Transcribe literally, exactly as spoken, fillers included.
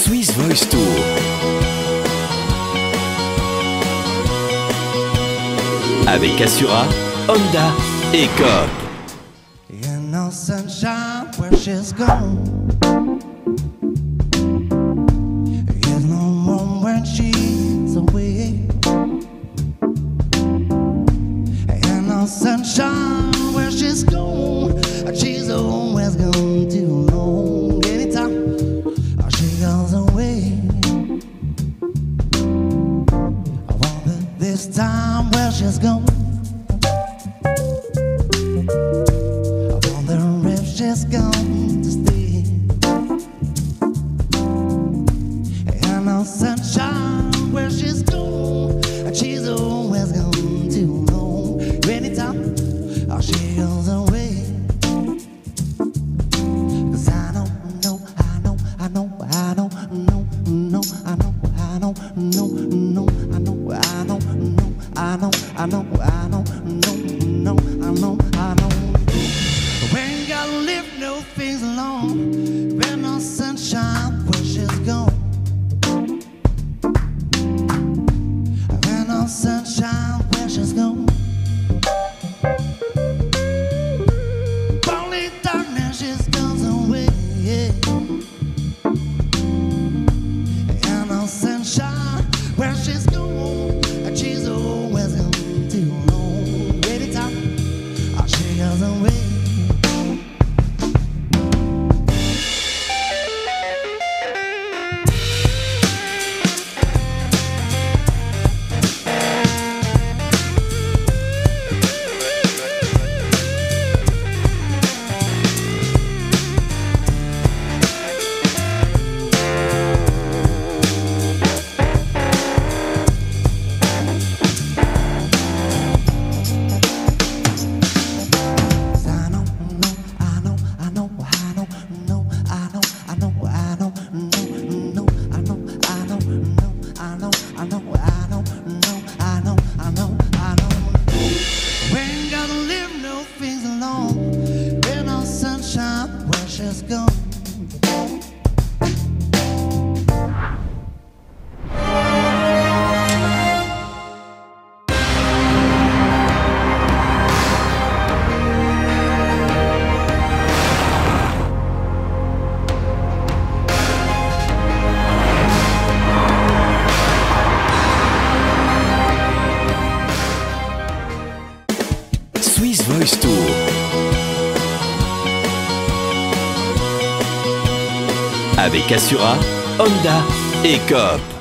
Swiss Voice Tour. Avec Assura, Honda et Coop. You know sunshine where she's gone. You know warm when she's away. You know sunshine where she's gone. She's always gone too long. Anytime she goes away, I wonder this time where she's gone. She's gone to stay. And no sunshine where she's gone. And she's always gone too long. Anytime she goes away. Cause I know, know, I know, I know, I know, know, know, I know, I know, know, know, I know, I know, know, I know, I know, I know, know, know, I know, I know. We ain't gotta live no things alone. When no sunshine where she's gone. When no sunshine where she's gone. Only darkness she's gone away. And no sunshine where she's gone. And she's always gone too long. Anytime she goes away. Swiss Voice Tour. Avec Assura, Honda et Coop.